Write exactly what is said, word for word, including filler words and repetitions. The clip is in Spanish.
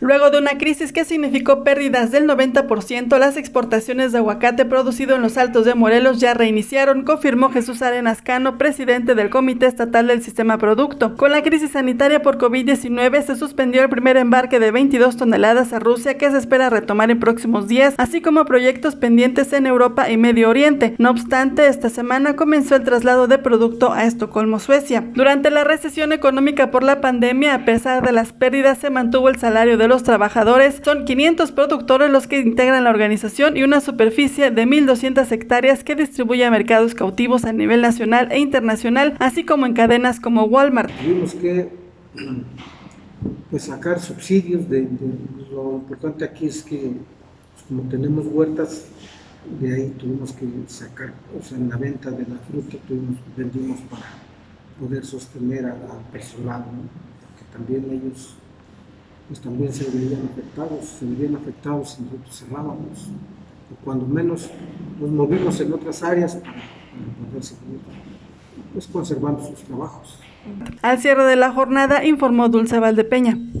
Luego de una crisis que significó pérdidas del noventa por ciento, las exportaciones de aguacate producido en los Altos de Morelos ya reiniciaron, confirmó Jesús Arenas Cano, presidente del Comité Estatal del Sistema Producto. Con la crisis sanitaria por COVID diecinueve se suspendió el primer embarque de veintidós toneladas a Rusia, que se espera retomar en próximos días, así como proyectos pendientes en Europa y Medio Oriente. No obstante, esta semana comenzó el traslado de producto a Estocolmo, Suecia. Durante la recesión económica por la pandemia, a pesar de las pérdidas, se mantuvo el salario de los trabajadores. Son quinientos productores los que integran la organización y una superficie de mil doscientas hectáreas que distribuye a mercados cautivos a nivel nacional e internacional, así como en cadenas como Walmart. Tuvimos que pues, sacar subsidios, de, de, lo importante aquí es que pues, como tenemos huertas, de ahí tuvimos que sacar, o sea, en la venta de la fruta tuvimos, vendimos para poder sostener al personal, ¿no? Porque también ellos pues también se veían afectados, se veían afectados si nosotros cerrábamos, o cuando menos nos movimos en otras áreas para, para poder seguir pues, conservando sus trabajos. Al cierre de la jornada informó Dulce Valdepeña.